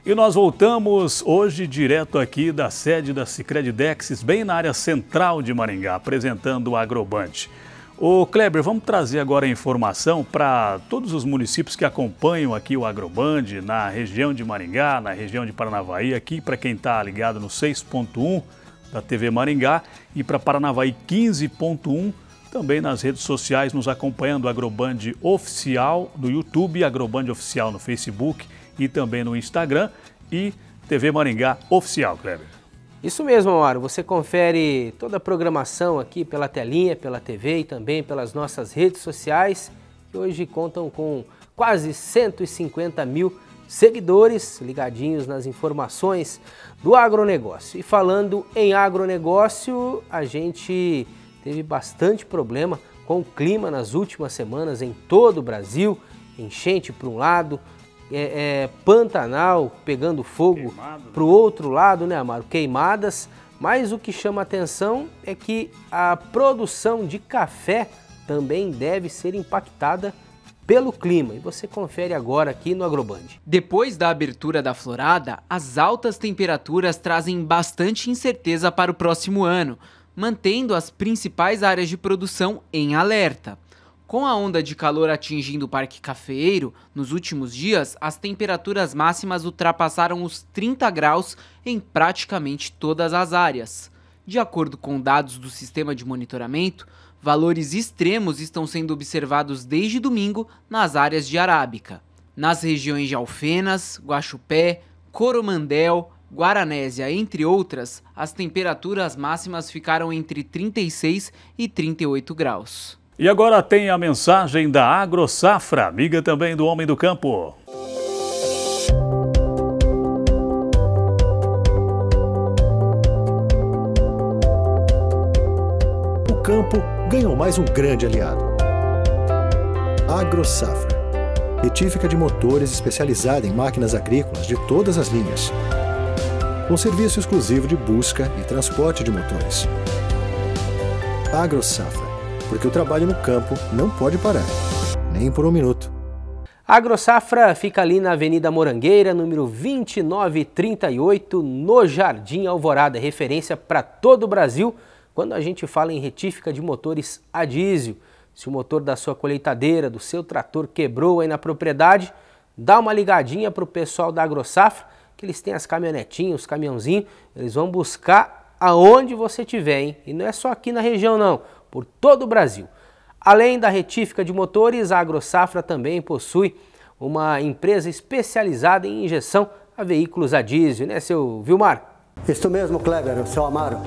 E nós voltamos hoje direto aqui da sede da Sicredi Dexis, bem na área central de Maringá, apresentando o Agroband. Ô Kleber, vamos trazer agora a informação para todos os municípios que acompanham aqui o Agroband, na região de Maringá, na região de Paranavaí, aqui para quem está ligado no 6.1 da TV Maringá e para Paranavaí 15.1, também nas redes sociais, nos acompanhando o Agroband Oficial no YouTube, Agroband Oficial no Facebook e também no Instagram e TV Maringá Oficial, Kleber. Isso mesmo, Amaro. Você confere toda a programação aqui pela telinha, pela TV e também pelas nossas redes sociais, que hoje contam com quase 150 mil seguidores ligadinhos nas informações do agronegócio. E falando em agronegócio, a gente teve bastante problema com o clima nas últimas semanas em todo o Brasil, enchente para um lado, Pantanal pegando fogo para o outro lado, né, Amaro? Queimadas, mas o que chama atenção é que a produção de café também deve ser impactada pelo clima. E você confere agora aqui no Agroband. Depois da abertura da florada, as altas temperaturas trazem bastante incerteza para o próximo ano, mantendo as principais áreas de produção em alerta. Com a onda de calor atingindo o Parque Cafeeiro, nos últimos dias, as temperaturas máximas ultrapassaram os 30 graus em praticamente todas as áreas. De acordo com dados do sistema de monitoramento, valores extremos estão sendo observados desde domingo nas áreas de arábica. Nas regiões de Alfenas, Guaxupé, Coromandel, Guaranésia, entre outras, as temperaturas máximas ficaram entre 36 e 38 graus. E agora tem a mensagem da AgroSafra, amiga também do Homem do Campo. O campo ganhou mais um grande aliado. AgroSafra, retífica de motores especializada em máquinas agrícolas de todas as linhas, com serviço exclusivo de busca e transporte de motores. AgroSafra, porque o trabalho no campo não pode parar, nem por um minuto. A AgroSafra fica ali na Avenida Morangueira, número 2938, no Jardim Alvorada, referência para todo o Brasil quando a gente fala em retífica de motores a diesel. Se o motor da sua colheitadeira, do seu trator quebrou aí na propriedade, dá uma ligadinha para o pessoal da AgroSafra, que eles têm as caminhonetinhas, os caminhãozinhos, eles vão buscar aonde você estiver, hein? E não é só aqui na região não, por todo o Brasil. Além da retífica de motores, a AgroSafra também possui uma empresa especializada em injeção a veículos a diesel, né, seu Vilmar? Isso mesmo, Kleber, seu Amaro.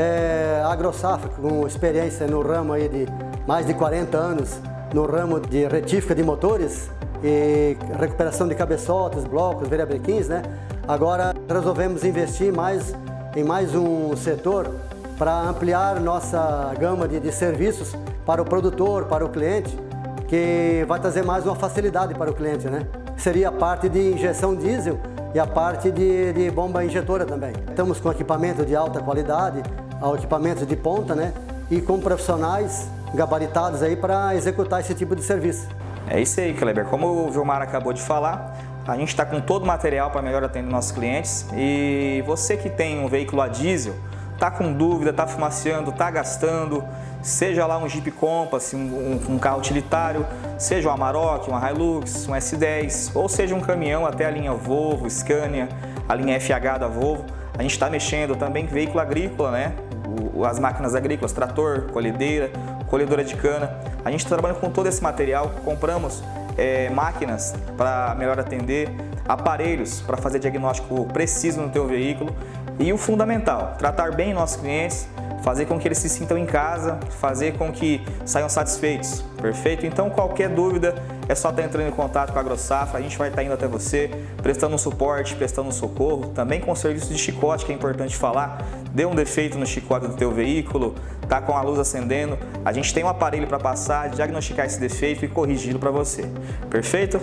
A AgroSafra, com experiência no ramo aí de mais de 40 anos, no ramo de retífica de motores e recuperação de cabeçotes, blocos, variabrequins, né? Agora resolvemos investir em mais um setor para ampliar nossa gama de serviços para o produtor, para o cliente, que vai trazer mais uma facilidade para o cliente, né? Seria a parte de injeção diesel e a parte de bomba injetora também. Estamos com equipamento de alta qualidade, equipamentos de ponta, né? E com profissionais gabaritados aí para executar esse tipo de serviço. É isso aí, Kleber. Como o Vilmar acabou de falar, a gente está com todo o material para melhor atender nossos clientes. E você que tem um veículo a diesel, tá com dúvida, tá fumaciando, tá gastando, seja lá um Jeep Compass, um carro utilitário, seja um Amarok, um Hilux, um S10, ou seja um caminhão até a linha Volvo, Scania, a linha FH da Volvo, a gente está mexendo também com veículo agrícola, né? As máquinas agrícolas, trator, colhedeira, colhedora de cana. A gente está trabalhando com todo esse material, compramos máquinas para melhor atender, aparelhos para fazer diagnóstico preciso no teu veículo. E o fundamental, tratar bem nossos clientes, fazer com que eles se sintam em casa, fazer com que saiam satisfeitos, perfeito? Então qualquer dúvida é só estar entrando em contato com a AgroSafra, a gente vai estar indo até você, prestando um suporte, prestando um socorro, também com o serviço de chicote, que é importante falar, deu um defeito no chicote do teu veículo, tá com a luz acendendo, a gente tem um aparelho para passar, diagnosticar esse defeito e corrigi-lo para você, perfeito?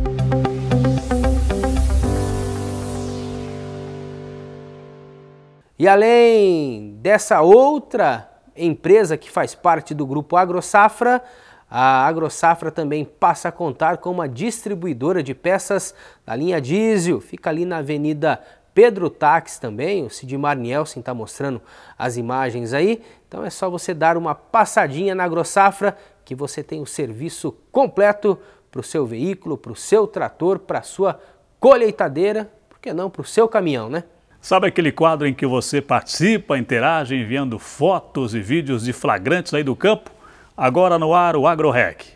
E além dessa outra empresa que faz parte do grupo AgroSafra, A AgroSafra também passa a contar com uma distribuidora de peças da linha diesel, fica ali na Avenida Pedro Taques também, o Sidmar Nielsen está mostrando as imagens aí, então é só você dar uma passadinha na AgroSafra que você tem o serviço completo para o seu veículo, para o seu trator, para a sua colheitadeira, por que não para o seu caminhão, né? Sabe aquele quadro em que você participa, interage, enviando fotos e vídeos de flagrantes aí do campo? Agora no ar o AgroRec.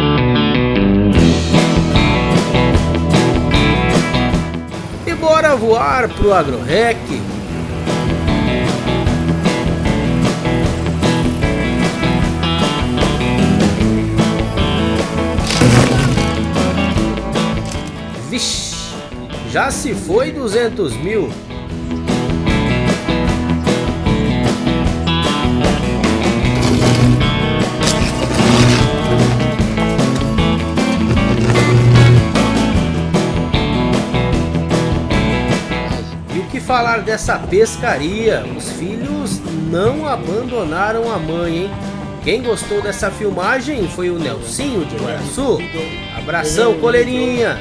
E bora voar pro AgroRec. Vixe, já se foi 200 mil. Falar dessa pescaria, os filhos não abandonaram a mãe, hein? Quem gostou dessa filmagem foi o Nelsinho de Guaraçu. Abração, coleirinha!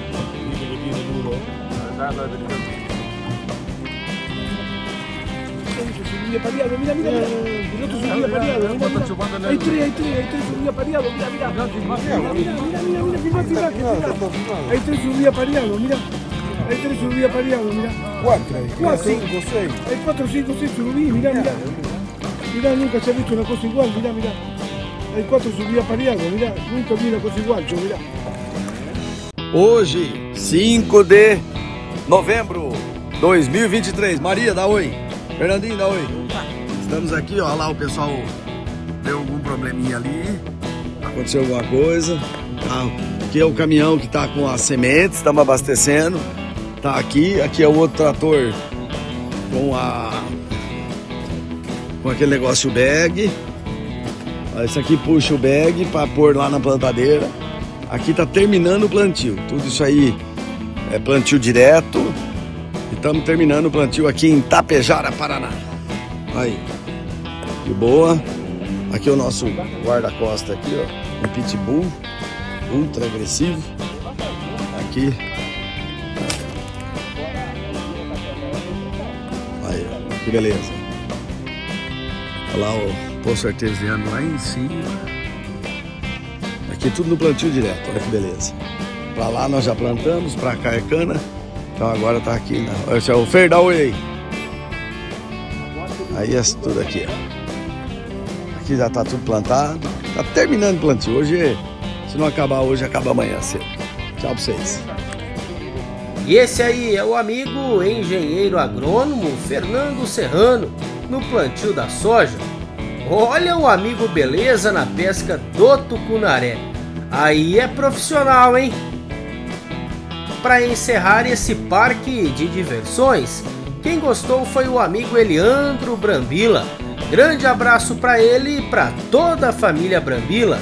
Hay 3 subidas pareados, mirá. 4, 5, 6. Hay 4, 5, 6 subidas, mirá, mirá. Mirá, nunca se ha visto una cosa igual, mirá, mirá. Hay 4 subidas pareadas, mirá. Nunca vi una cosa igual, yo, mirá. Hoje, 5 de novembro de 2023. Maria, dá oi. Fernandinho, dá oi. Estamos aqui, ó lá o pessoal deu algum probleminha ali. Aconteceu alguma coisa. Tá. Aqui é o caminhão que tá com as sementes, estamos abastecendo. Tá aqui é o outro trator com aquele negócio bag. Esse aqui puxa o bag para pôr lá na plantadeira. Aqui tá terminando o plantio. Tudo isso aí é plantio direto. E estamos terminando o plantio aqui em Tapejara, Paraná. Aí, de boa. Aqui é o nosso guarda-costa aqui, ó, um pitbull ultra agressivo. Aqui. Aí, ó, que beleza. Olha lá o poço artesiano lá em cima. Aqui tudo no plantio direto, olha que beleza. Pra lá nós já plantamos, pra cá é cana. Então agora tá aqui, esse é o Fer, dá oi aí. Aí é tudo aqui, ó. Aqui já tá tudo plantado. Tá terminando o plantio. Hoje, se não acabar hoje, acaba amanhã cedo. Tchau pra vocês. E esse aí é o amigo engenheiro agrônomo Fernando Serrano, no plantio da soja. Olha o amigo beleza na pesca do tucunaré. Aí é profissional, hein? Para encerrar esse parque de diversões, quem gostou foi o amigo Eliandro Brambila. Grande abraço para ele e para toda a família Brambila.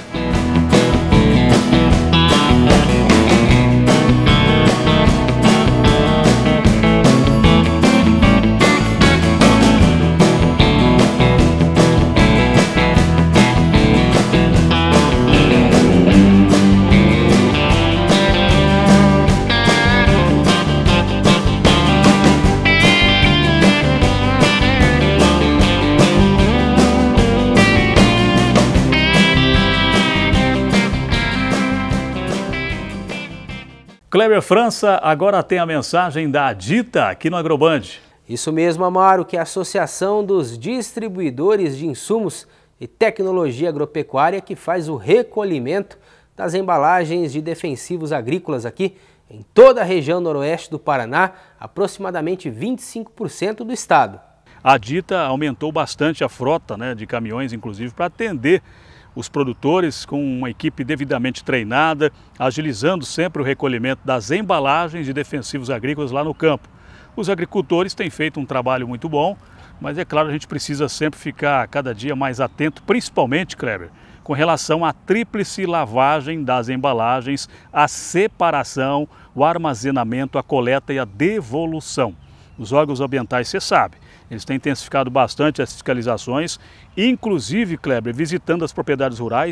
Kleber França agora tem a mensagem da Adita aqui no Agroband. Isso mesmo, Amaro, que é a Associação dos Distribuidores de Insumos e Tecnologia Agropecuária que faz o recolhimento das embalagens de defensivos agrícolas aqui em toda a região noroeste do Paraná, aproximadamente 25% do estado. A Adita aumentou bastante a frota, de caminhões, inclusive, para atender os produtores com uma equipe devidamente treinada, agilizando sempre o recolhimento das embalagens de defensivos agrícolas lá no campo. Os agricultores têm feito um trabalho muito bom, mas é claro, a gente precisa sempre ficar cada dia mais atento, principalmente, Kleber, com relação à tríplice lavagem das embalagens, a separação, o armazenamento, a coleta e a devolução. Os órgãos ambientais, você sabe, eles têm intensificado bastante as fiscalizações, inclusive, Kleber, visitando as propriedades rurais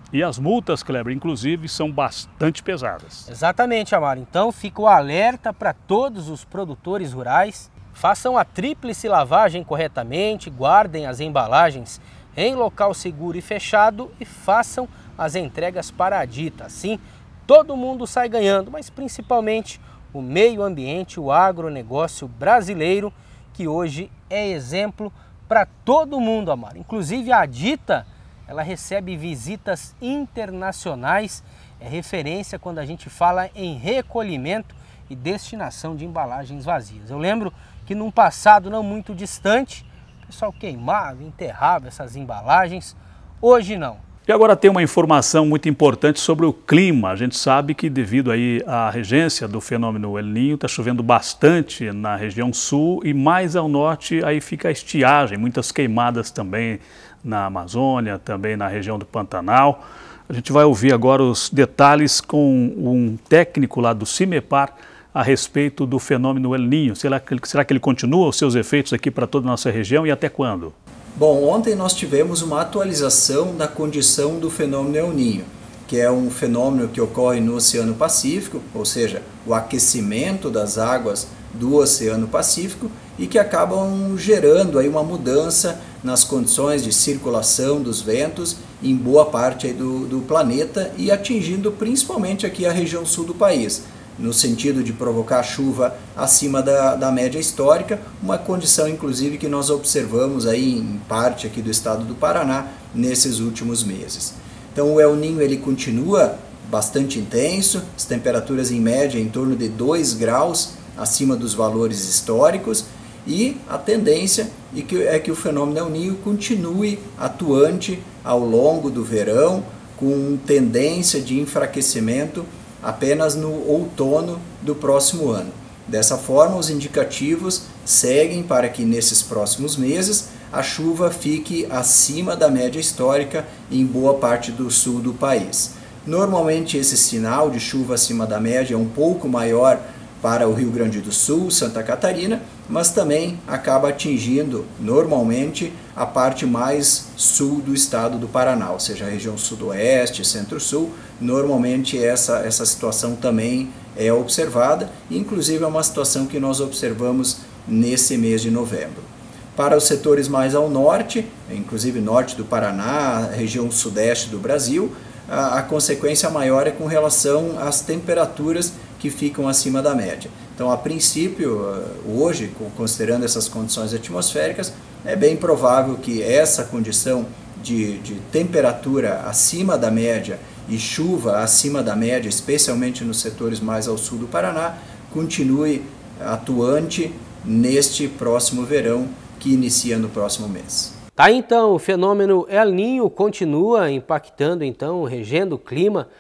E as multas, Kleber, inclusive, são bastante pesadas. Exatamente, Amaro. Então fica o alerta para todos os produtores rurais. Façam a tríplice lavagem corretamente, guardem as embalagens em local seguro e fechado e façam as entregas para a Dita. Assim, todo mundo sai ganhando, mas principalmente o meio ambiente, o agronegócio brasileiro, que hoje é exemplo para todo mundo, Amaro. Inclusive a Dita, ela recebe visitas internacionais, é referência quando a gente fala em recolhimento e destinação de embalagens vazias. Eu lembro que num passado não muito distante, o pessoal queimava, enterrava essas embalagens, hoje não. E agora tem uma informação muito importante sobre o clima. A gente sabe que devido aí à regência do fenômeno El Niño, está chovendo bastante na região sul e mais ao norte aí fica a estiagem, muitas queimadas também na Amazônia, também na região do Pantanal. A gente vai ouvir agora os detalhes com um técnico lá do CIMEPAR a respeito do fenômeno El Niño. Será que ele continua os seus efeitos aqui para toda a nossa região e até quando? Bom, ontem nós tivemos uma atualização da condição do fenômeno El Niño, que é um fenômeno que ocorre no Oceano Pacífico, ou seja, o aquecimento das águas do Oceano Pacífico e que acabam gerando aí uma mudança nas condições de circulação dos ventos em boa parte aí do planeta e atingindo principalmente aqui a região sul do país, no sentido de provocar chuva acima da média histórica, uma condição inclusive que nós observamos aí em parte aqui do estado do Paraná nesses últimos meses. Então o El Niño ele continua bastante intenso, as temperaturas em média em torno de 2 graus acima dos valores históricos e a tendência é que o fenômeno El Niño continue atuante ao longo do verão com tendência de enfraquecimento apenas no outono do próximo ano. Dessa forma, os indicativos seguem para que nesses próximos meses a chuva fique acima da média histórica em boa parte do sul do país. Normalmente esse sinal de chuva acima da média é um pouco maior para o Rio Grande do Sul, Santa Catarina, mas também acaba atingindo normalmente a parte mais sul do estado do Paraná, ou seja, a região sudoeste, centro-sul. Normalmente essa situação também é observada, inclusive é uma situação que nós observamos nesse mês de novembro. Para os setores mais ao norte, inclusive norte do Paraná, região sudeste do Brasil, a consequência maior é com relação às temperaturas que ficam acima da média. Então, a princípio, hoje, considerando essas condições atmosféricas, é bem provável que essa condição de temperatura acima da média e chuva acima da média, especialmente nos setores mais ao sul do Paraná, continue atuante neste próximo verão que inicia no próximo mês. Tá, então, o fenômeno El Niño continua impactando, então, regendo o clima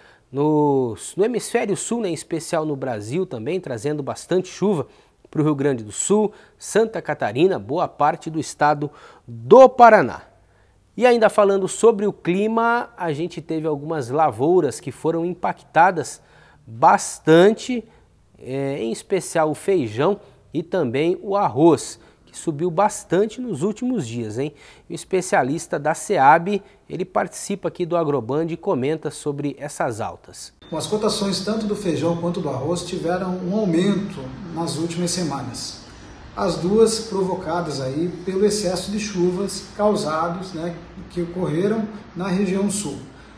no hemisfério sul, né, em especial no Brasil também, trazendo bastante chuva para o Rio Grande do Sul, Santa Catarina, boa parte do estado do Paraná. E ainda falando sobre o clima, a gente teve algumas lavouras que foram impactadas bastante, em especial o feijão e também o arroz, que subiu bastante nos últimos dias, hein? O especialista da SEAB, ele participa aqui do Agroband e comenta sobre essas altas. As cotações tanto do feijão quanto do arroz tiveram um aumento nas últimas semanas. As duas provocadas aí pelo excesso de chuvas causados, né, que ocorreram na região sul.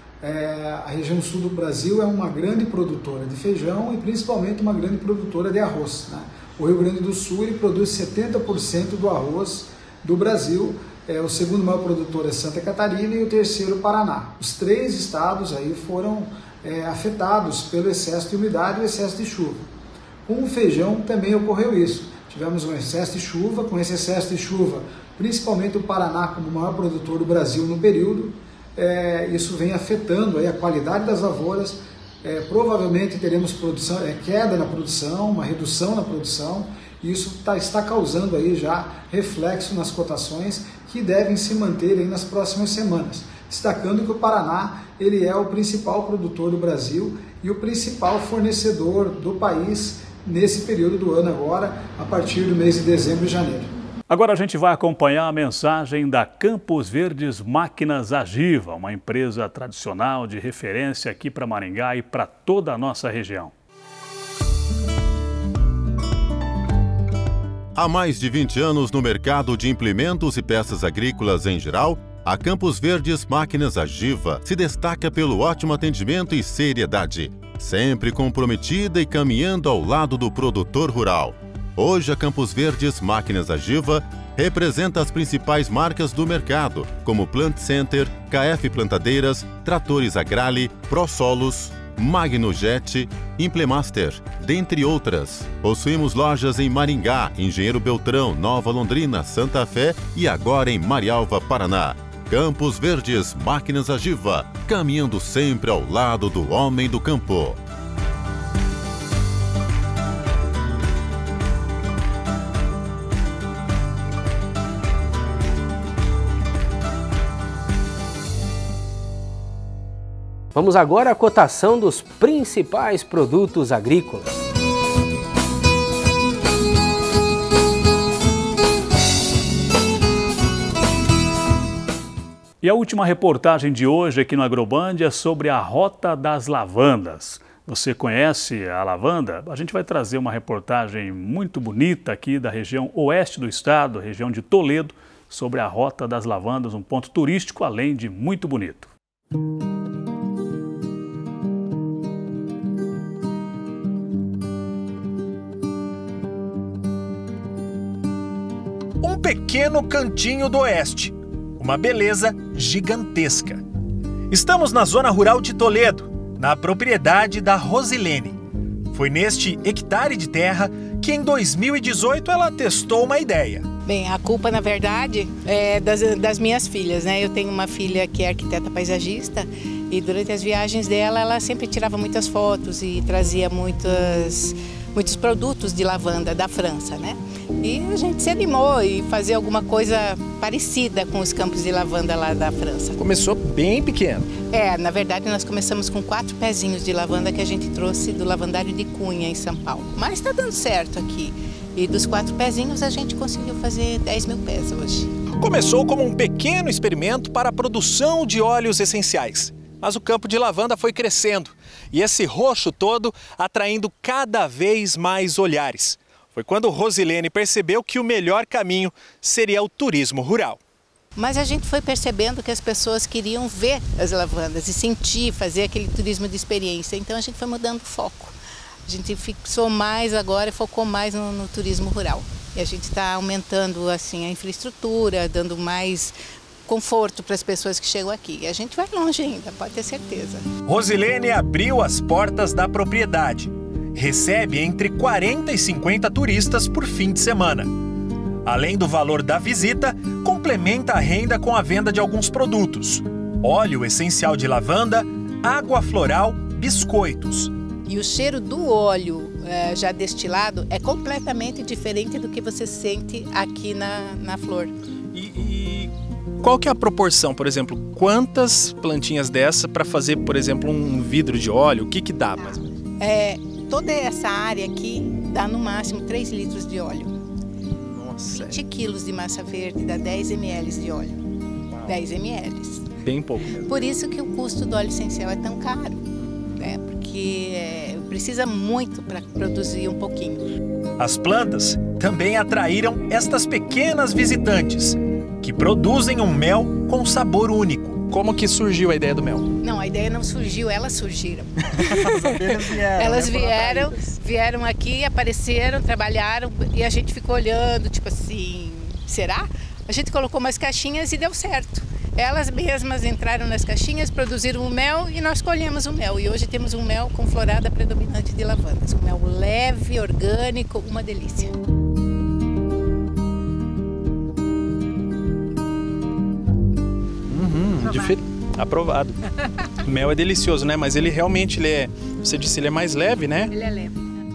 A região sul do Brasil é uma grande produtora de feijão e principalmente uma grande produtora de arroz, né? O Rio Grande do Sul ele produz 70% do arroz do Brasil, o segundo maior produtor é Santa Catarina e o terceiro Paraná. Os 3 estados aí foram afetados pelo excesso de umidade e o excesso de chuva. Com o feijão também ocorreu isso. Tivemos um excesso de chuva, com esse excesso de chuva, principalmente o Paraná como o maior produtor do Brasil no período, isso vem afetando aí a qualidade das lavouras. Provavelmente teremos queda na produção, uma redução na produção, e isso está causando aí já reflexo nas cotações que devem se manter aí nas próximas semanas. Destacando que o Paraná ele é o principal produtor do Brasil e o principal fornecedor do país nesse período do ano agora, a partir do mês de dezembro e janeiro. Agora a gente vai acompanhar a mensagem da Campos Verdes Máquinas Agiva, uma empresa tradicional de referência aqui para Maringá e para toda a nossa região. Há mais de 20 anos no mercado de implementos e peças agrícolas em geral, a Campos Verdes Máquinas Agiva se destaca pelo ótimo atendimento e seriedade, sempre comprometida e caminhando ao lado do produtor rural. Hoje, a Campos Verdes Máquinas Agiva representa as principais marcas do mercado, como Plant Center, KF Plantadeiras, Tratores Agrale, ProSolos, Magnojet, Implemaster, dentre outras. Possuímos lojas em Maringá, Engenheiro Beltrão, Nova Londrina, Santa Fé e agora em Marialva, Paraná. Campos Verdes Máquinas Agiva, caminhando sempre ao lado do homem do campo. Vamos agora à cotação dos principais produtos agrícolas. E a última reportagem de hoje aqui no Agroband é sobre a Rota das Lavandas. Você conhece a lavanda? A gente vai trazer uma reportagem muito bonita aqui da região oeste do estado, região de Toledo, sobre a Rota das Lavandas, um ponto turístico além de muito bonito. Um pequeno cantinho do oeste, uma beleza gigantesca. Estamos na zona rural de Toledo, na propriedade da Rosilene. Foi neste hectare de terra que em 2018 ela testou uma ideia. Bem, a culpa, na verdade, é das minhas filhas, né? Eu tenho uma filha que é arquiteta paisagista e durante as viagens dela, ela sempre tirava muitas fotos e trazia muitos produtos de lavanda da França, né? E a gente se animou em fazer alguma coisa parecida com os campos de lavanda lá da França. Começou bem pequeno. Na verdade nós começamos com 4 pezinhos de lavanda que a gente trouxe do lavandário de Cunha, em São Paulo. Mas está dando certo aqui. E dos 4 pezinhos a gente conseguiu fazer 10 mil pés hoje. Começou como um pequeno experimento para a produção de óleos essenciais. Mas o campo de lavanda foi crescendo e esse roxo todo atraindo cada vez mais olhares. Foi quando Rosilene percebeu que o melhor caminho seria o turismo rural. Mas a gente foi percebendo que as pessoas queriam ver as lavandas e sentir, fazer aquele turismo de experiência. Então a gente foi mudando o foco. A gente fixou mais agora e focou mais no turismo rural. E a gente está aumentando assim, a infraestrutura, dando mais conforto para as pessoas que chegam aqui. E a gente vai longe ainda, pode ter certeza. Rosilene abriu as portas da propriedade. Recebe entre 40 e 50 turistas por fim de semana. Além do valor da visita, complementa a renda com a venda de alguns produtos: óleo essencial de lavanda, água floral, biscoitos. E o cheiro do óleo já destilado é completamente diferente do que você sente aqui na flor. E qual que é a proporção, por exemplo, quantas plantinhas dessa para fazer, por exemplo, um vidro de óleo? O que dá mais ou menos? Toda essa área aqui dá no máximo 3 litros de óleo. Nossa. 20 quilos de massa verde dá 10 ml de óleo. Uau. 10 ml. Bem pouco mesmo. Por isso que o custo do óleo essencial é tão caro, né? Porque precisa muito para produzir um pouquinho. As plantas também atraíram estas pequenas visitantes, que produzem um mel com sabor único. Como que surgiu a ideia do mel? Não, a ideia não surgiu, elas surgiram. Elas vieram aqui, apareceram, trabalharam e a gente ficou olhando, tipo assim, será? A gente colocou umas caixinhas e deu certo. Elas mesmas entraram nas caixinhas, produziram o mel e nós colhemos o mel. E hoje temos um mel com florada predominante de lavandas. Um mel leve, orgânico, uma delícia. Aprovado. O mel é delicioso, né? Mas ele realmente, você disse, ele é mais leve, né? Ele é leve.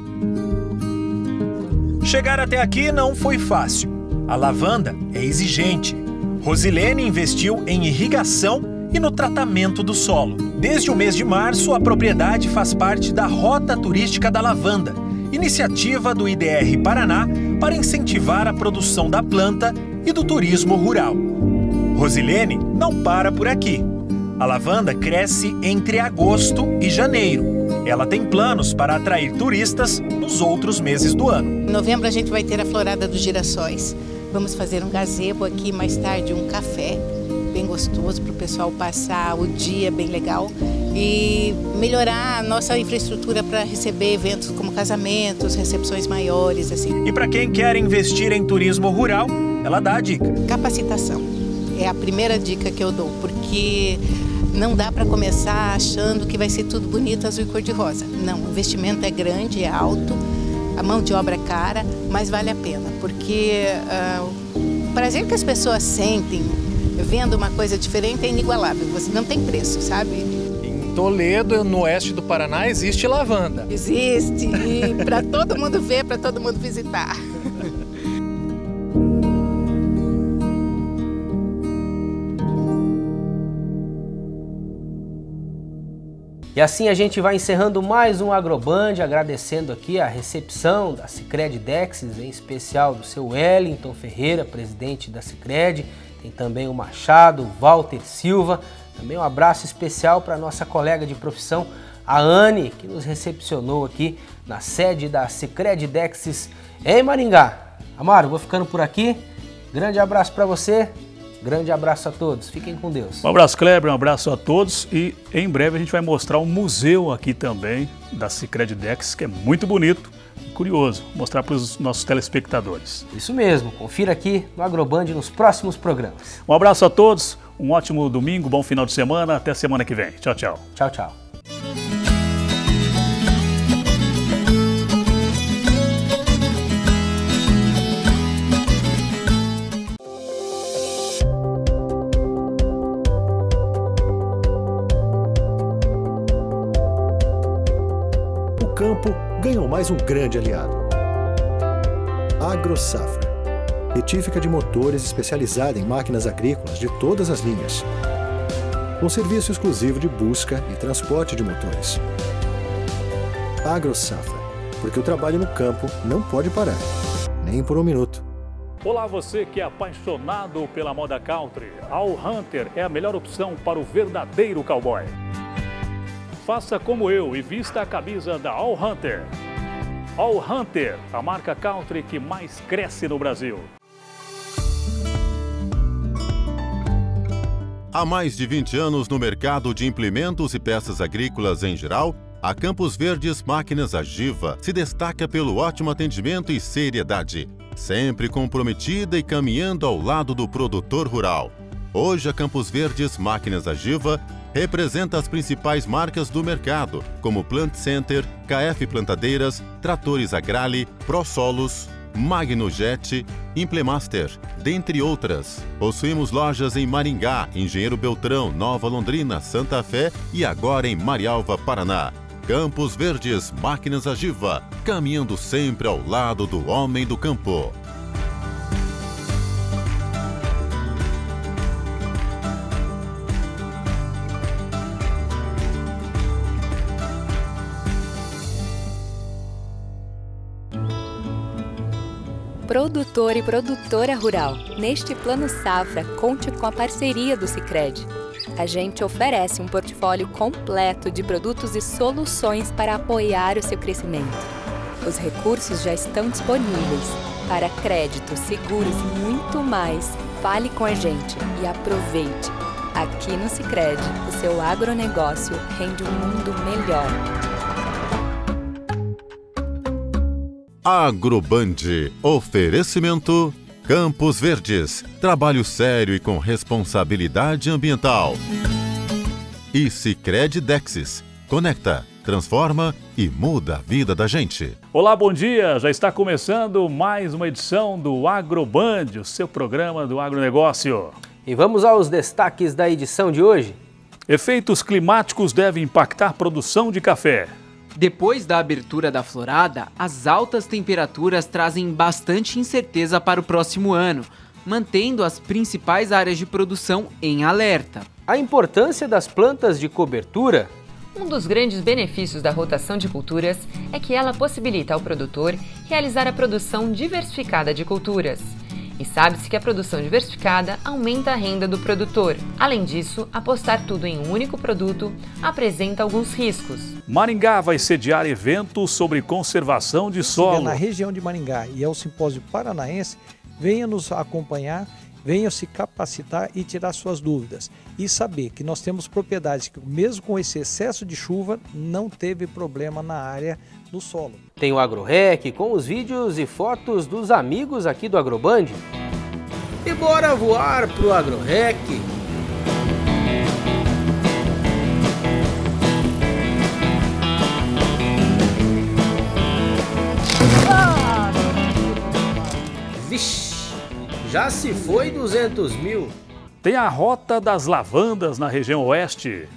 Chegar até aqui não foi fácil. A lavanda é exigente. Rosilene investiu em irrigação e no tratamento do solo. Desde o mês de março, a propriedade faz parte da Rota Turística da Lavanda, iniciativa do IDR Paraná, para incentivar a produção da planta e do turismo rural. Rosilene não para por aqui. A lavanda cresce entre agosto e janeiro. Ela tem planos para atrair turistas nos outros meses do ano. Em novembro a gente vai ter a Florada dos Girassóis. Vamos fazer um gazebo aqui, mais tarde um café bem gostoso para o pessoal passar o dia bem legal e melhorar a nossa infraestrutura para receber eventos como casamentos, recepções maiores, assim. E para quem quer investir em turismo rural, ela dá a dica. Capacitação é a primeira dica que eu dou, porque não dá para começar achando que vai ser tudo bonito, azul e cor-de-rosa. Não, o investimento é grande, é alto, a mão de obra é cara, mas vale a pena, porque o prazer que as pessoas sentem vendo uma coisa diferente é inigualável, você não tem preço, sabe? Em Toledo, no oeste do Paraná, existe lavanda. Existe, e para todo mundo ver, para todo mundo visitar. E assim a gente vai encerrando mais um Agroband, agradecendo aqui a recepção da Sicredi Dexis, em especial do seu Wellington Ferreira, presidente da Sicredi. Tem também o Machado, o Walter Silva. Também um abraço especial para a nossa colega de profissão, a Anne, que nos recepcionou aqui na sede da Sicredi Dexis em Maringá. Amaro, vou ficando por aqui. Grande abraço para você. Grande abraço a todos, fiquem com Deus. Um abraço, Kleber, um abraço a todos e em breve a gente vai mostrar um museu aqui também da Sicredi Dexis, que é muito bonito e curioso, mostrar para os nossos telespectadores. Isso mesmo, confira aqui no Agroband nos próximos programas. Um abraço a todos, um ótimo domingo, bom final de semana, até semana que vem. Tchau, tchau. Tchau, tchau. O campo ganhou mais um grande aliado. AgroSafra, retífica de motores especializada em máquinas agrícolas de todas as linhas, com serviço exclusivo de busca e transporte de motores. AgroSafra, porque o trabalho no campo não pode parar, nem por um minuto. Olá, você que é apaixonado pela moda country, a All Hunter é a melhor opção para o verdadeiro cowboy. Faça como eu e vista a camisa da All Hunter. All Hunter, a marca country que mais cresce no Brasil. Há mais de 20 anos no mercado de implementos e peças agrícolas em geral, a Campos Verdes Máquinas Agiva se destaca pelo ótimo atendimento e seriedade, sempre comprometida e caminhando ao lado do produtor rural. Hoje, a Campos Verdes Máquinas Agiva representa as principais marcas do mercado, como Plant Center, KF Plantadeiras, Tratores Agrale, ProSolos, Magnojet, Implemaster, dentre outras. Possuímos lojas em Maringá, Engenheiro Beltrão, Nova Londrina, Santa Fé e agora em Marialva, Paraná. Campos Verdes Máquinas Agiva, caminhando sempre ao lado do homem do campo. Produtor e produtora rural. Neste Plano Safra, conte com a parceria do Sicredi. A gente oferece um portfólio completo de produtos e soluções para apoiar o seu crescimento. Os recursos já estão disponíveis. Para crédito, seguros e muito mais, fale com a gente e aproveite. Aqui no Sicredi, o seu agronegócio rende um mundo melhor. Agroband, oferecimento Campos Verdes, trabalho sério e com responsabilidade ambiental. E Sicredi Dexis, conecta, transforma e muda a vida da gente. Olá, bom dia! Já está começando mais uma edição do Agroband, o seu programa do agronegócio. E vamos aos destaques da edição de hoje. Efeitos climáticos devem impactar a produção de café. Depois da abertura da florada, as altas temperaturas trazem bastante incerteza para o próximo ano, mantendo as principais áreas de produção em alerta. A importância das plantas de cobertura. Um dos grandes benefícios da rotação de culturas é que ela possibilita ao produtor realizar a produção diversificada de culturas. E sabe-se que a produção diversificada aumenta a renda do produtor. Além disso, apostar tudo em um único produto apresenta alguns riscos. Maringá vai sediar eventos sobre conservação de solo. Na região de Maringá e ao Simpósio Paranaense, venha nos acompanhar, venha se capacitar e tirar suas dúvidas. E saber que nós temos propriedades que, mesmo com esse excesso de chuva, não teve problema na área do solo. Tem o AgroRec com os vídeos e fotos dos amigos aqui do Agroband. E bora voar pro AgroRec! Vixe, já se foi 200 mil. Tem a Rota das Lavandas na região oeste.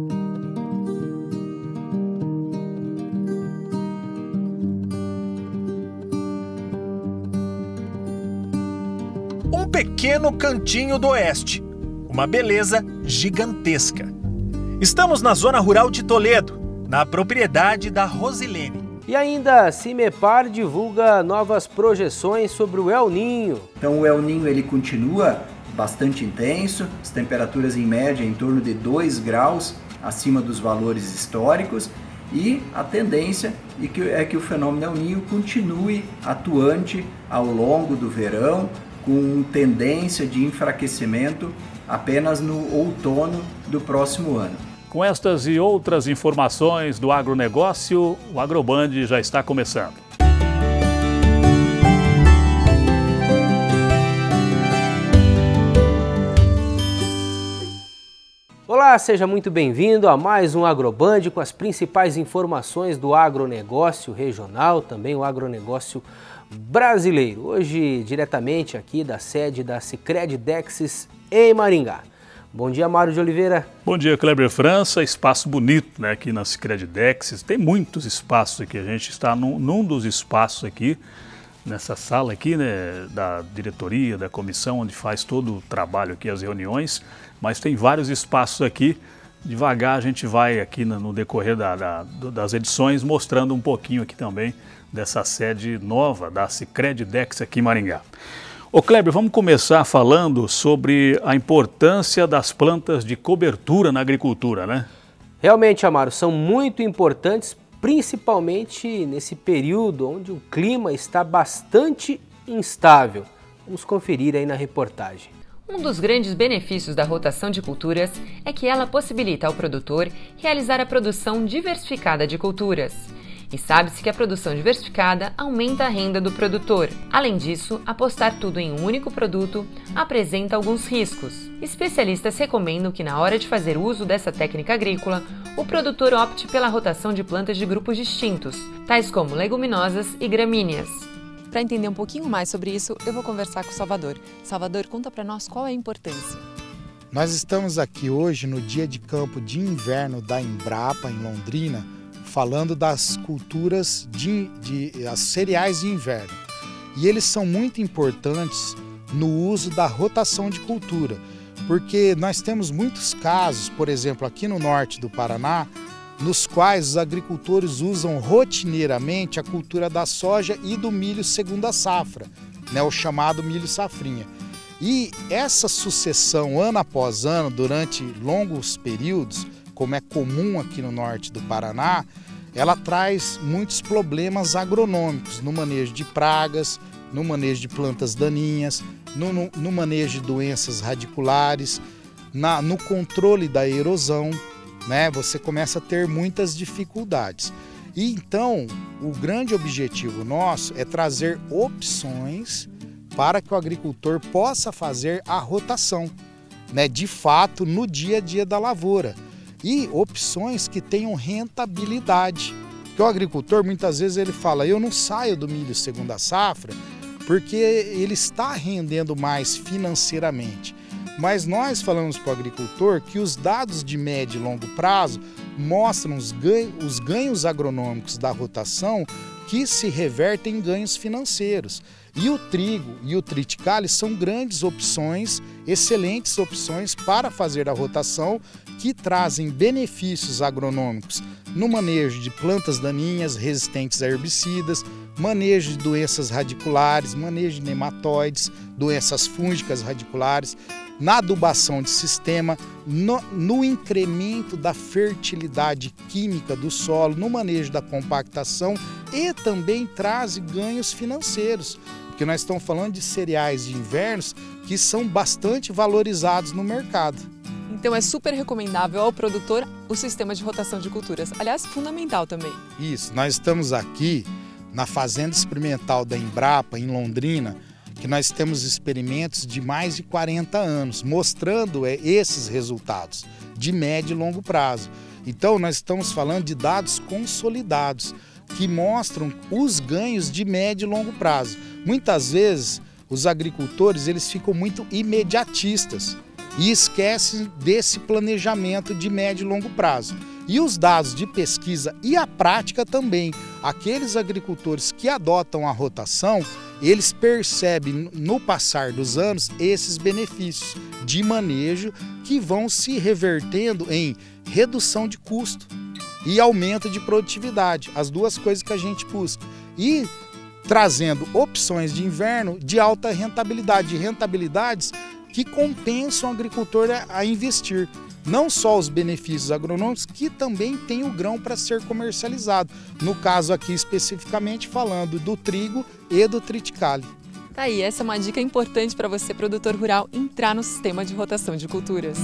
Um pequeno cantinho do oeste, uma beleza gigantesca. Estamos na zona rural de Toledo, na propriedade da Rosilene. E ainda, a Cimepar divulga novas projeções sobre o El Ninho. Então o El Ninho ele continua bastante intenso, as temperaturas em média em torno de 2 graus acima dos valores históricos, e a tendência é que o fenômeno El Ninho continue atuante ao longo do verão, com tendência de enfraquecimento apenas no outono do próximo ano. Com estas e outras informações do agronegócio, o Agroband já está começando. Olá, seja muito bem-vindo a mais um Agroband com as principais informações do agronegócio regional, também o agronegócio brasileiro. Hoje, diretamente aqui da sede da Sicredi Dexis em Maringá. Bom dia, Mário de Oliveira. Bom dia, Kleber França. Espaço bonito, né, aqui na Sicredi Dexis. Tem muitos espaços aqui. A gente está num dos espaços aqui, nessa sala aqui, né, da diretoria, da comissão, onde faz todo o trabalho aqui, as reuniões. Mas tem vários espaços aqui. Devagar a gente vai aqui no decorrer das edições mostrando um pouquinho aqui também dessa sede nova da Sicredi Dexis aqui em Maringá. Ô Kleber, vamos começar falando sobre a importância das plantas de cobertura na agricultura, né? Realmente, Amaro, são muito importantes, principalmente nesse período onde o clima está bastante instável. Vamos conferir aí na reportagem. Um dos grandes benefícios da rotação de culturas é que ela possibilita ao produtor realizar a produção diversificada de culturas. E sabe-se que a produção diversificada aumenta a renda do produtor. Além disso, apostar tudo em um único produto apresenta alguns riscos. Especialistas recomendam que, na hora de fazer uso dessa técnica agrícola, o produtor opte pela rotação de plantas de grupos distintos, tais como leguminosas e gramíneas. Para entender um pouquinho mais sobre isso, eu vou conversar com o Salvador. Salvador, conta para nós qual é a importância. Nós estamos aqui hoje no dia de campo de inverno da Embrapa, em Londrina, falando das culturas as cereais de inverno. E eles são muito importantes no uso da rotação de cultura, porque nós temos muitos casos, por exemplo, aqui no norte do Paraná, nos quais os agricultores usam rotineiramente a cultura da soja e do milho segunda safra, né, o chamado milho safrinha. E essa sucessão ano após ano, durante longos períodos, como é comum aqui no norte do Paraná, ela traz muitos problemas agronômicos no manejo de pragas, no manejo de plantas daninhas, no manejo de doenças radiculares, no controle da erosão, né? Você começa a ter muitas dificuldades. E então, o grande objetivo nosso é trazer opções para que o agricultor possa fazer a rotação, né? De fato, no dia a dia da lavoura. E opções que tenham rentabilidade. Porque o agricultor, muitas vezes, ele fala, eu não saio do milho segunda safra porque ele está rendendo mais financeiramente. Mas nós falamos para o agricultor que os dados de médio e longo prazo mostram os ganhos agronômicos da rotação que se revertem em ganhos financeiros. E o trigo e o triticale são grandes opções, excelentes opções para fazer a rotação que trazem benefícios agronômicos no manejo de plantas daninhas resistentes a herbicidas, manejo de doenças radiculares, manejo de nematóides, doenças fúngicas radiculares, na adubação de sistema, no incremento da fertilidade química do solo, no manejo da compactação e também traz ganhos financeiros, porque nós estamos falando de cereais de invernos que são bastante valorizados no mercado. Então é super recomendável ao produtor o sistema de rotação de culturas, aliás, fundamental também. Isso, nós estamos aqui na Fazenda Experimental da Embrapa, em Londrina, que nós temos experimentos de mais de 40 anos, mostrando esses resultados de médio e longo prazo. Então nós estamos falando de dados consolidados, que mostram os ganhos de médio e longo prazo. Muitas vezes os agricultores eles ficam muito imediatistas e esquecem desse planejamento de médio e longo prazo. E os dados de pesquisa e a prática também, aqueles agricultores que adotam a rotação, eles percebem no passar dos anos esses benefícios de manejo que vão se revertendo em redução de custo e aumento de produtividade, as duas coisas que a gente busca. E trazendo opções de inverno de alta rentabilidade, de rentabilidades que compensam o agricultor a investir. Não só os benefícios agronômicos, que também tem o grão para ser comercializado. No caso aqui especificamente falando do trigo e do triticale. Tá aí, essa é uma dica importante para você, produtor rural, entrar no sistema de rotação de culturas.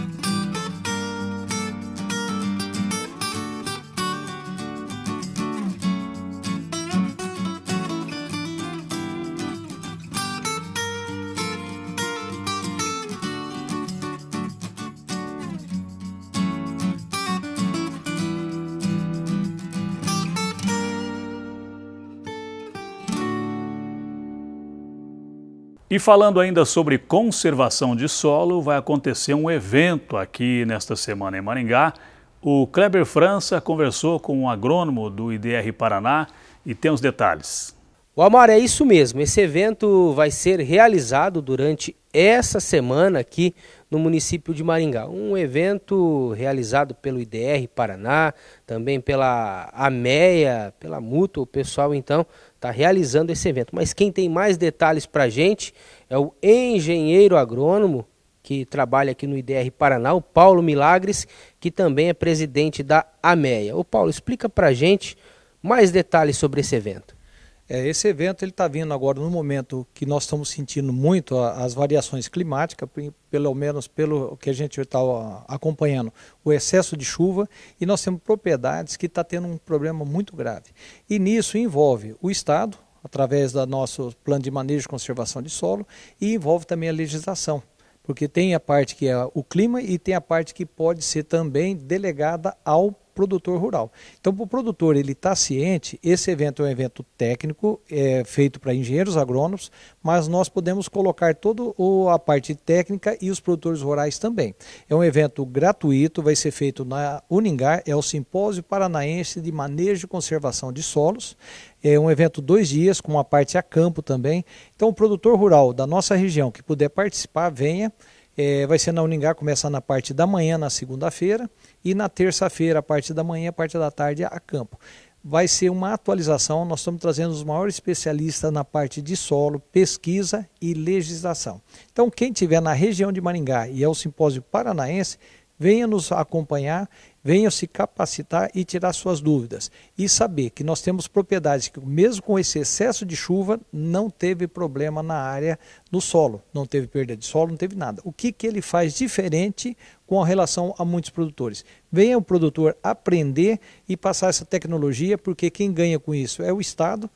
E falando ainda sobre conservação de solo, vai acontecer um evento aqui nesta semana em Maringá. O Kleber França conversou com um agrônomo do IDR Paraná e tem os detalhes. O Amaro, é isso mesmo. Esse evento vai ser realizado durante essa semana aqui no município de Maringá. Um evento realizado pelo IDR Paraná, também pela AMEA, pela Mútua. O pessoal então está realizando esse evento. Mas quem tem mais detalhes para a gente é o engenheiro agrônomo que trabalha aqui no IDR Paraná, o Paulo Milagres, que também é presidente da AMEA. Ô Paulo, explica para a gente mais detalhes sobre esse evento. Esse evento está vindo agora no momento que nós estamos sentindo muito as variações climáticas, pelo menos pelo que a gente está acompanhando, o excesso de chuva, e nós temos propriedades que estão tendo um problema muito grave. E nisso envolve o Estado, através do nosso plano de manejo e conservação de solo, e envolve também a legislação, porque tem a parte que é o clima e tem a parte que pode ser também delegada ao produtor rural. Então, para o produtor ele está ciente, esse evento é um evento técnico, feito para engenheiros agrônomos, mas nós podemos colocar toda a parte técnica e os produtores rurais também. É um evento gratuito, vai ser feito na Uningá, é o Simpósio Paranaense de Manejo e Conservação de Solos. É um evento 2 dias, com uma parte a campo também. Então, o produtor rural da nossa região que puder participar, venha. Vai ser na Uningá, começa na parte da manhã, na segunda-feira, e na terça-feira, a parte da manhã, a parte da tarde, a campo. Vai ser uma atualização, nós estamos trazendo os maiores especialistas na parte de solo, pesquisa e legislação. Então, quem estiver na região de Maringá e é o Simpósio Paranaense, venha nos acompanhar, venha se capacitar e tirar suas dúvidas. E saber que nós temos propriedades que, mesmo com esse excesso de chuva, não teve problema na área do solo. Não teve perda de solo, não teve nada. O que ele faz diferente com relação a muitos produtores? Venha o produtor aprender e passar essa tecnologia, porque quem ganha com isso é o Estado,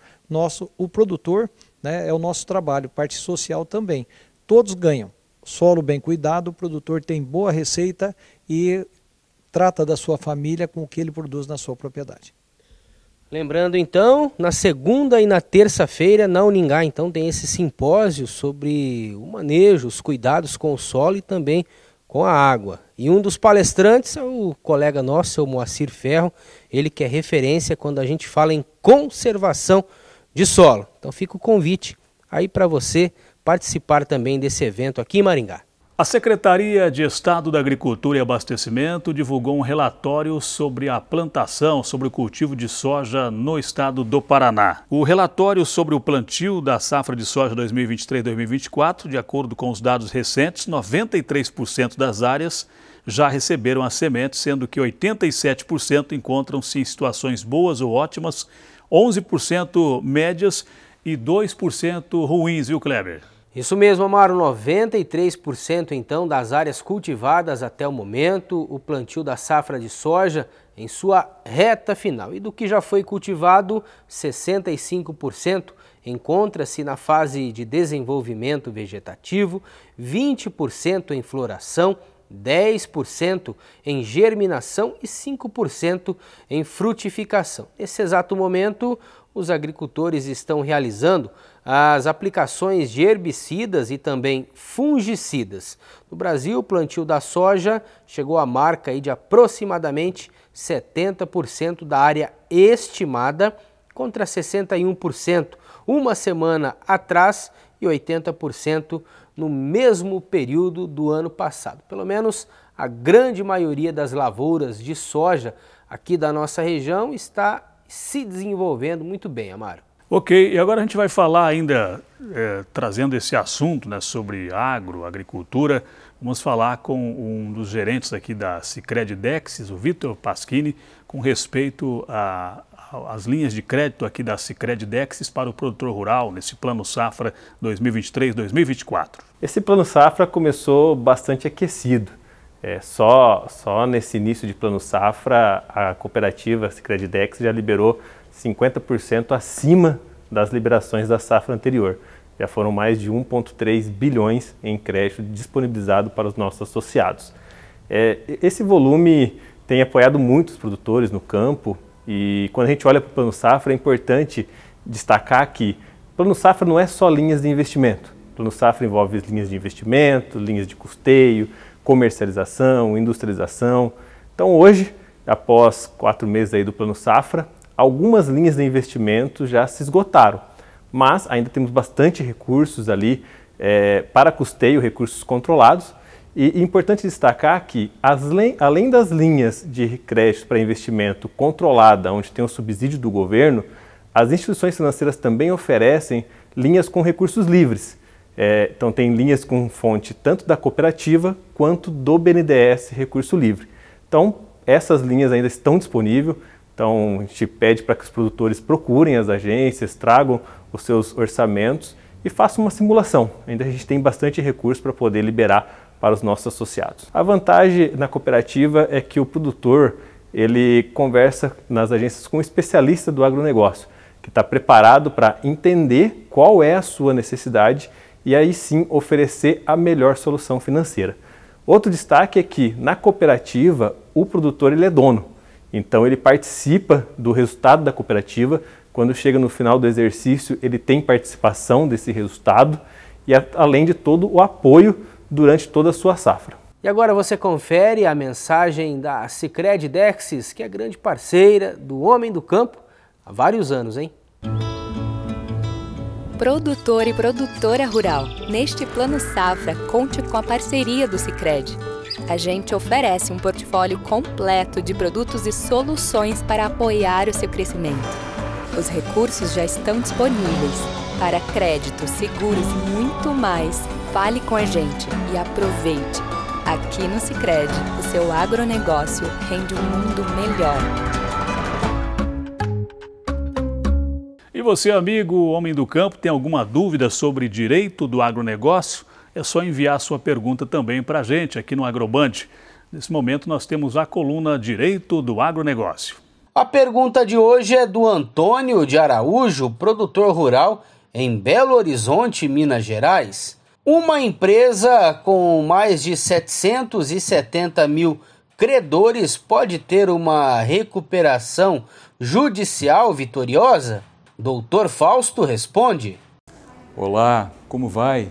o produtor, né, é o nosso trabalho, parte social também. Todos ganham. Solo bem cuidado, o produtor tem boa receita e trata da sua família com o que ele produz na sua propriedade. Lembrando então, na segunda e na terça-feira na Uningá, então tem esse simpósio sobre o manejo, os cuidados com o solo e também com a água. E um dos palestrantes é o colega nosso, o Moacir Ferro, ele que é referência quando a gente fala em conservação de solo. Então fica o convite aí para você participar também desse evento aqui em Maringá. A Secretaria de Estado da Agricultura e Abastecimento divulgou um relatório sobre a plantação, sobre o cultivo de soja no estado do Paraná. O relatório sobre o plantio da safra de soja 2023-2024, de acordo com os dados recentes, 93% das áreas já receberam as sementes, sendo que 87% encontram-se em situações boas ou ótimas, 11% médias e 2% ruins, viu, Kleber? Isso mesmo, Amaro, 93% então das áreas cultivadas até o momento, o plantio da safra de soja em sua reta final. E do que já foi cultivado, 65% encontra-se na fase de desenvolvimento vegetativo, 20% em floração, 10% em germinação e 5% em frutificação. Nesse exato momento, os agricultores estão realizando as aplicações de herbicidas e também fungicidas. No Brasil, o plantio da soja chegou à marca aí de aproximadamente 70% da área estimada, contra 61% uma semana atrás e 80% no mesmo período do ano passado. Pelo menos a grande maioria das lavouras de soja aqui da nossa região está se desenvolvendo muito bem, Amaro. Ok, e agora a gente vai falar ainda, trazendo esse assunto, né, sobre agricultura. Vamos falar com um dos gerentes aqui da Sicredi Dexis, o Vitor Paschini, com respeito às linhas de crédito aqui da Sicredi Dexis para o produtor rural, nesse Plano Safra 2023-2024. Esse Plano Safra começou bastante aquecido. Só nesse início de Plano Safra, a cooperativa Sicredi Dexis já liberou 50% acima das liberações da safra anterior. Já foram mais de 1,3 bilhões em crédito disponibilizado para os nossos associados. Esse volume tem apoiado muitos produtores no campo e quando a gente olha para o Plano Safra é importante destacar que o Plano Safra não é só linhas de investimento. O Plano Safra envolve linhas de investimento, linhas de custeio, comercialização, industrialização. Então hoje, após 4 meses aí do Plano Safra, algumas linhas de investimento já se esgotaram, mas ainda temos bastante recursos ali para custeio, recursos controlados. E é importante destacar que, além das linhas de crédito para investimento controlada, onde tem o subsídio do governo, as instituições financeiras também oferecem linhas com recursos livres. Então tem linhas com fonte tanto da cooperativa quanto do BNDES Recurso Livre. Então essas linhas ainda estão disponíveis. Então, a gente pede para que os produtores procurem as agências, tragam os seus orçamentos e façam uma simulação. Ainda a gente tem bastante recurso para poder liberar para os nossos associados. A vantagem na cooperativa é que o produtor ele conversa nas agências com um especialista do agronegócio, que está preparado para entender qual é a sua necessidade e aí sim oferecer a melhor solução financeira. Outro destaque é que na cooperativa o produtor ele é dono. Então ele participa do resultado da cooperativa, quando chega no final do exercício ele tem participação desse resultado e além de todo o apoio durante toda a sua safra. E agora você confere a mensagem da Sicredi Dexis, que é grande parceira do homem do campo há vários anos, hein? Produtor e produtora rural, neste Plano Safra, conte com a parceria do Sicredi. A gente oferece um portfólio completo de produtos e soluções para apoiar o seu crescimento. Os recursos já estão disponíveis para crédito, seguros e muito mais. Fale com a gente e aproveite. Aqui no Sicredi, o seu agronegócio rende um mundo melhor. E você, amigo homem do campo, tem alguma dúvida sobre direito do agronegócio? É só enviar sua pergunta também para a gente aqui no Agroband. Nesse momento nós temos a coluna Direito do Agronegócio. A pergunta de hoje é do Antônio de Araújo, produtor rural em Belo Horizonte, Minas Gerais. Uma empresa com mais de 770 mil credores pode ter uma recuperação judicial vitoriosa? Doutor Fausto responde. Olá, como vai?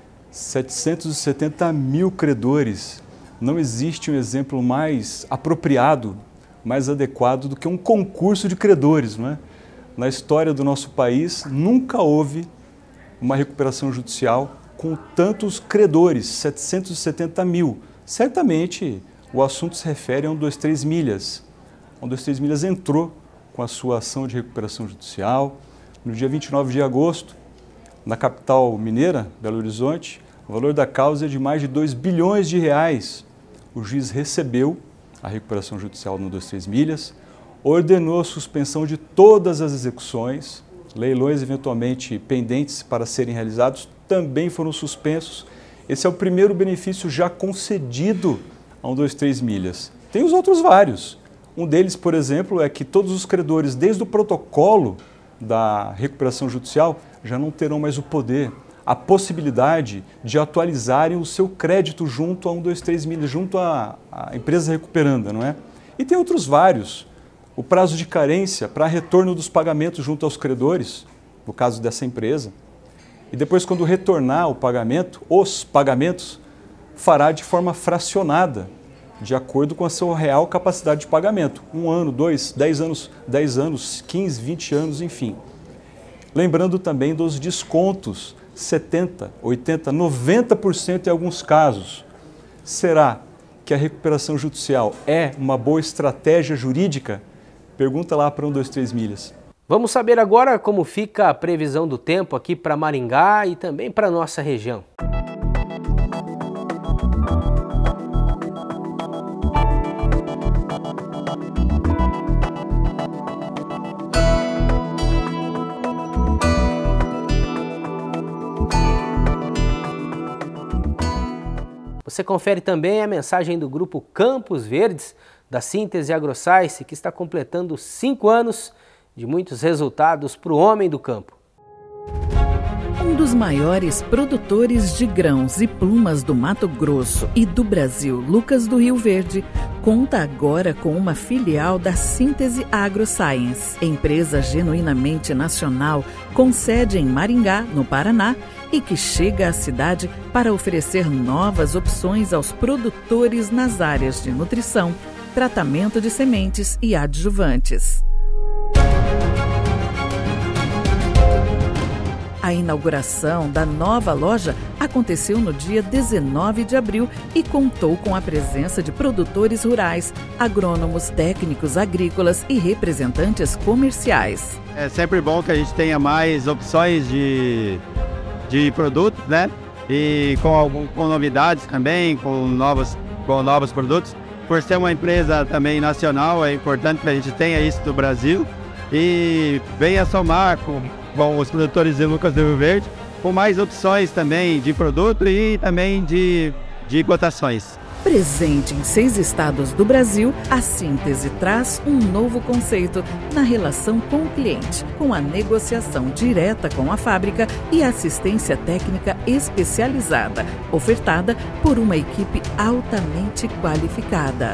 770 mil credores. Não existe um exemplo mais apropriado, mais adequado do que um concurso de credores, não é? Na história do nosso país, nunca houve uma recuperação judicial com tantos credores, 770 mil. Certamente o assunto se refere a 123 Milhas. A 123 Milhas entrou com a sua ação de recuperação judicial. No dia 29 de agosto, na capital mineira, Belo Horizonte, o valor da causa é de mais de 2 bilhões de reais. O juiz recebeu a recuperação judicial no 123 Milhas, ordenou a suspensão de todas as execuções, leilões eventualmente pendentes para serem realizados também foram suspensos. Esse é o primeiro benefício já concedido a 123 Milhas. Tem os outros vários. Um deles, por exemplo, é que todos os credores, desde o protocolo da recuperação judicial, já não terão mais o poder, a possibilidade de atualizarem o seu crédito junto a 123 Milhas, junto à empresa recuperanda, não é? E tem outros vários. O prazo de carência para retorno dos pagamentos junto aos credores, no caso dessa empresa. E depois, quando retornar o pagamento, os pagamentos, fará de forma fracionada, de acordo com a sua real capacidade de pagamento. 1 ano, 2, 10 anos, 15, 20 anos, enfim. Lembrando também dos descontos, 70%, 80%, 90% em alguns casos. Será que a recuperação judicial é uma boa estratégia jurídica? Pergunta lá para 123 Milhas. Vamos saber agora como fica a previsão do tempo aqui para Maringá e também para a nossa região. Você confere também a mensagem do grupo Campos Verdes, da Síntese AgroScience, que está completando 5 anos de muitos resultados para o homem do campo. Um dos maiores produtores de grãos e plumas do Mato Grosso e do Brasil, Lucas do Rio Verde, conta agora com uma filial da Síntese AgroScience, empresa genuinamente nacional, com sede em Maringá, no Paraná, e que chega à cidade para oferecer novas opções aos produtores nas áreas de nutrição, tratamento de sementes e adjuvantes. A inauguração da nova loja aconteceu no dia 19 de abril e contou com a presença de produtores rurais, agrônomos, técnicos agrícolas e representantes comerciais. É sempre bom que a gente tenha mais opções de produtos, né? E com novidades também, com novos produtos. Por ser uma empresa também nacional, é importante que a gente tenha isso do Brasil e venha somar com os produtores de Lucas do Rio Verde, com mais opções também de produto e também de cotações. Presente em 6 estados do Brasil, a Síntese traz um novo conceito na relação com o cliente, com a negociação direta com a fábrica e assistência técnica especializada, ofertada por uma equipe altamente qualificada.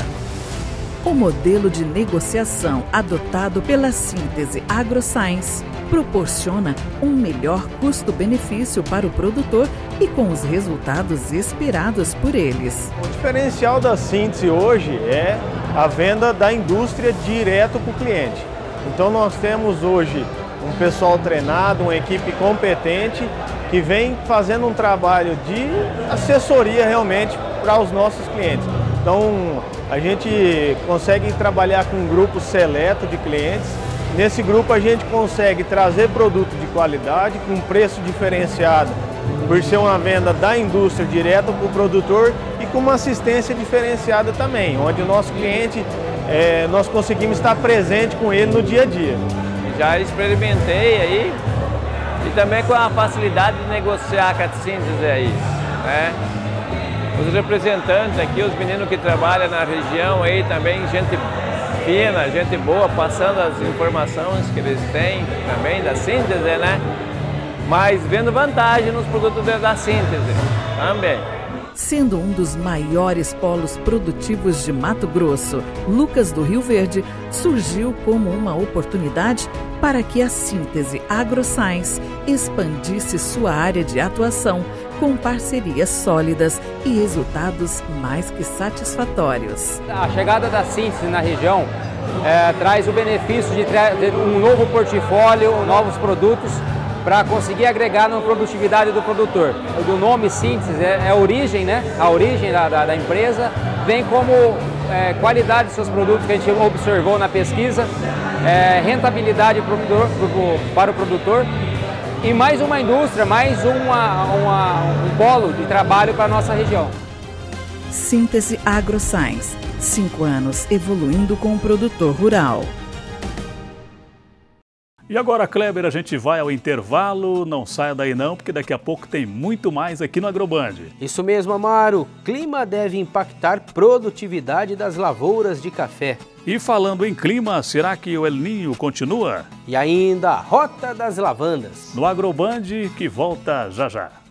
O modelo de negociação adotado pela Síntese AgroScience proporciona um melhor custo-benefício para o produtor e com os resultados esperados por eles. O diferencial da Síntese hoje é a venda da indústria direto para o cliente. Então nós temos hoje um pessoal treinado, uma equipe competente que vem fazendo um trabalho de assessoria realmente para os nossos clientes. Então a gente consegue trabalhar com um grupo seleto de clientes. Nesse grupo a gente consegue trazer produto de qualidade, com preço diferenciado, por ser uma venda da indústria direto para o produtor e com uma assistência diferenciada também, onde o nosso cliente, nós conseguimos estar presente com ele no dia a dia. Já experimentei aí e também com a facilidade de negociar com a Síntese aí, né? Os representantes aqui, os meninos que trabalham na região aí também, gente fina, gente boa, passando as informações que eles têm também da Síntese, né? Mas vendo vantagem nos produtos da Síntese também. Sendo um dos maiores polos produtivos de Mato Grosso, Lucas do Rio Verde surgiu como uma oportunidade para que a Síntese AgroScience expandisse sua área de atuação com parcerias sólidas e resultados mais que satisfatórios. A chegada da Síntese na região traz o benefício de ter um novo portfólio, novos produtos para conseguir agregar na produtividade do produtor. O nome síntese é a origem, né? A origem da empresa, vem como qualidade dos seus produtos que a gente observou na pesquisa, rentabilidade para o produtor e mais uma indústria, mais um polo de trabalho para a nossa região. Síntese AgroScience, 5 anos evoluindo com o produtor rural. E agora, Kleber, a gente vai ao intervalo, não saia daí não, porque daqui a pouco tem muito mais aqui no Agroband. Isso mesmo, Amaro. Clima deve impactar produtividade das lavouras de café. E falando em clima, será que o El Niño continua? E ainda a Rota das Lavandas. No Agroband, que volta já já.